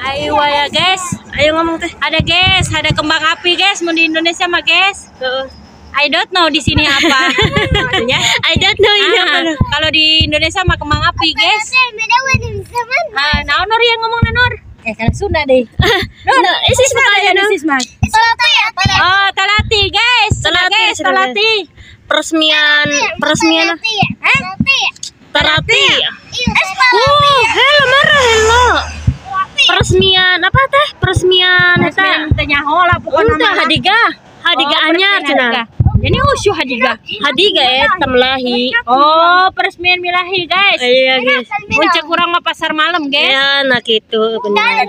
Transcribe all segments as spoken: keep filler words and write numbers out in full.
Ayo ya guys, Ayo ngomong teh. ada guys, ada kembang api guys, mau di Indonesia mah guys. Heeh. I don't know di sini apa. Maksudnya, I don't know ini ah, apa. kalau di Indonesia mah kembang api guys. Ah, nah Nur yang ngomong Nur. Eh kan Sunda deh. Nur, Nah, isi semuanya no. Oh, talati guys. Sudah, Talati, guys, sudah, talati. Peresmian, peresmian lah. Eh? Terati. Oh, hello marah hello. Peresmian apa teh? Peresmian eta. Tanya hola pokoknya Udah hadiga. Hadiga Oh, anyar peresmian cenah. hadiga. Jadi usyuh hadiga. Hadiga eta melahi. Oh, peresmian milahi guys. Iya guys. Muncul kurang mah pasar malam guys. Ya nak itu benar.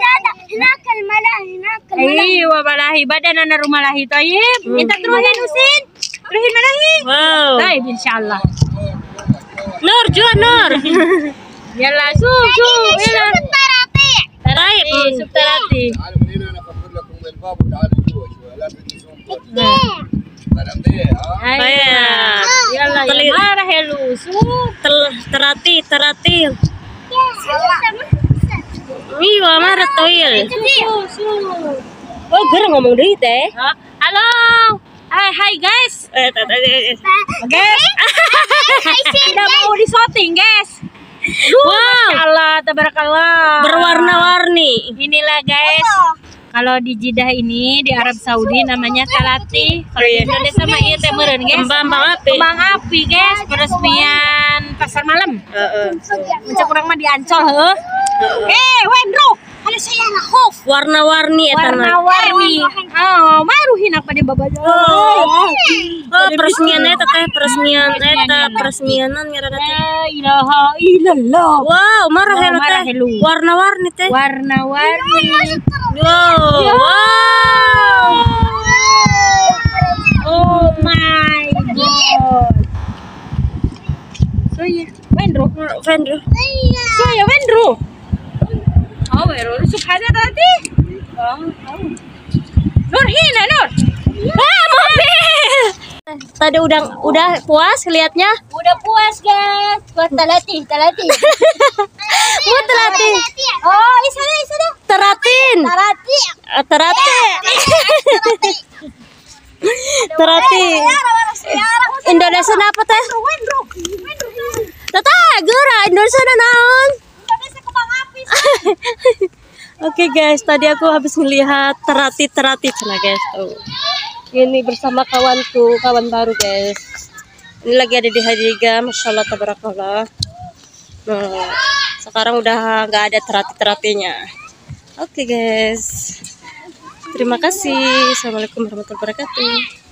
Iya, wabalahi badan anak rumah lahi toyib. Minta teruhin usin. Teruhin malahi. Wow. Baik insyaallah. Nur jual Nur. Yalla su su. Yalla. Baik. Sup tarati. تعالوا من هنا انا افضل لكم الباب وتعالوا جوا شوي لا تجلسون كلام ده ها Iya. Yalla ya Telir. marah helu su. Tel- terati terati. Iya marah toil. Su su. Oh gerang ngomong deui teh. Ah, halo. Hai hai guys. Eh teh teh. Guys. Tidak mau di shooting guys. Wow. Masya Allah, tabarakallah. Berwarna-warni. Inilah guys. Kalau di Jeddah ini di Arab Saudi namanya talati. Kalau di Indonesia mah ieu teh meureun guys. Kembang api. Kembang api guys, peresmian pasar malam. Heeh. Muncul kurang mah di Ancol heuh. Eh, Wendro, kalau saya lah hof. Warna-warni eta mah. Warna-warni. Oh, maruhin apa di babanya. Oh, oh peresmian eta teh peresmian eta peresmianan ngaranna teh. La ilaha illallah. Wow, marah Wow, hello marah teh. hello. Warna-warni teh. Warna-warni. Wow. Wow. Oh my god. So ya, Wendro. Vendro. So ya Wendro. Oh, Wendro suka tadi. Oh, oh. Nur hina Nur. Ah, mobil. Tadi udah udah puas liatnya? Udah puas guys. Buat talati, talati. Buat terati. Oh, isada isada. Teratin. Talati. Eh, Terati. Terati. Indonesia apa teh? Wendro. Tata, geura Indonesia naon? Indonesia kembang api. Oke guys, tadi aku habis melihat terati-terati cenah guys tuh. Ini bersama kawanku, kawan baru guys. Ini lagi ada di Hadiga, masya Allah tabarakallah. Nah, sekarang udah nggak ada terati-teratinya. Oke guys, terima kasih. Assalamualaikum warahmatullahi wabarakatuh.